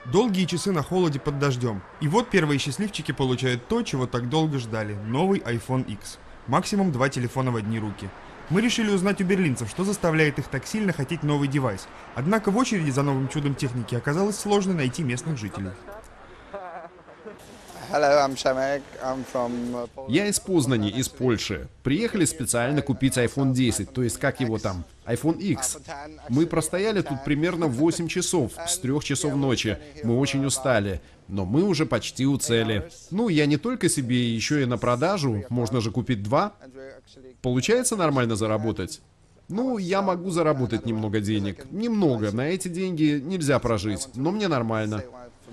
Долгие часы на холоде под дождем. И вот первые счастливчики получают то, чего так долго ждали. Новый iPhone X. Максимум 2 телефона в одни руки. Мы решили узнать у берлинцев, что заставляет их так сильно хотеть новый девайс. Однако в очереди за новым чудом техники оказалось сложно найти местных жителей. Я из Познани, из Польши. Приехали специально купить iPhone 10, то есть как его там, iPhone X. Мы простояли тут примерно 8 часов, с 3 часов ночи. Мы очень устали, но мы уже почти у цели. Ну, я не только себе, еще и на продажу, можно же купить 2. Получается нормально заработать? Ну, я могу заработать немного денег. Немного, на эти деньги нельзя прожить, но мне нормально.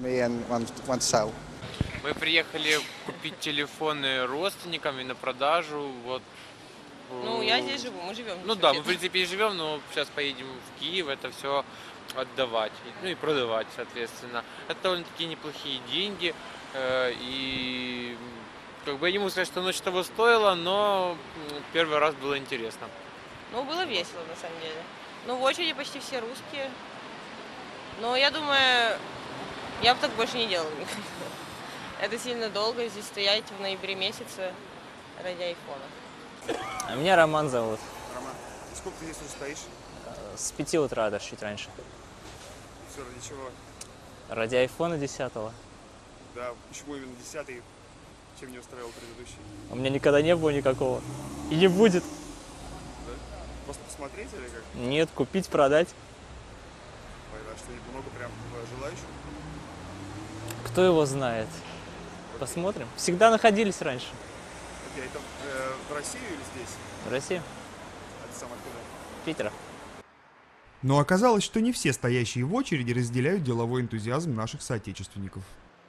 Мы приехали купить телефоны родственникам и на продажу, вот. Ну, я здесь живу, мы живем. Ну да, мы в принципе и живем, но сейчас поедем в Киев, это все отдавать, ну и продавать, соответственно. Это довольно-таки неплохие деньги, и как бы я не могу сказать, что ночь того стоила, но первый раз было интересно. Ну, было весело, на самом деле. Ну, в очереди почти все русские. Но я думаю, я бы так больше не делала никогда. Это сильно долго здесь стоять в ноябре месяце ради айфона. А меня Роман зовут. Роман, сколько ты здесь уже стоишь? С 5 утра, даже чуть раньше. Все ради чего? Ради айфона 10. Да, почему именно 10-й? Чем не устраивал предыдущий? У меня никогда не было никакого. И не будет. Да? Просто посмотреть или как? Нет, купить, продать. Ой, да, что много прям желающих? Кто его знает? Посмотрим. Всегда находились раньше. Окей, это в Россию или здесь? В России. А ты сам откуда? Питера. Но оказалось, что не все стоящие в очереди разделяют деловой энтузиазм наших соотечественников.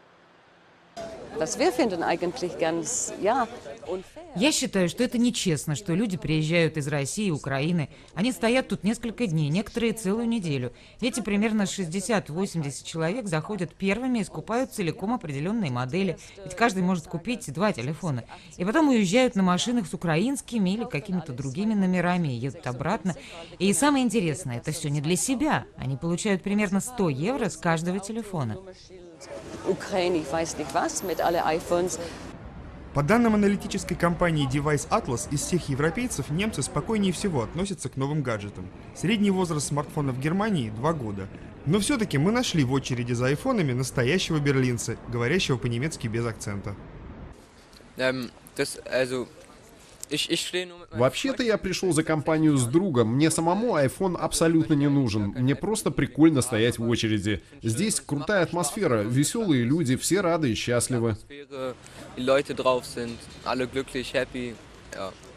Я считаю, что это нечестно, что люди приезжают из России и Украины. Они стоят тут несколько дней, некоторые целую неделю. Эти примерно 60-80 человек заходят первыми и скупают целиком определенные модели. Ведь каждый может купить 2 телефона. И потом уезжают на машинах с украинскими или какими-то другими номерами и едут обратно. И самое интересное, это все не для себя. Они получают примерно 100 евро с каждого телефона. По данным аналитической компании Device Atlas, из всех европейцев немцы спокойнее всего относятся к новым гаджетам. Средний возраст смартфона в Германии – 2 года. Но все-таки мы нашли в очереди за айфонами настоящего берлинца, говорящего по-немецки без акцента. Вообще-то я пришел за компанию с другом. Мне самому iPhone абсолютно не нужен. Мне просто прикольно стоять в очереди. Здесь крутая атмосфера, веселые люди, все рады и счастливы.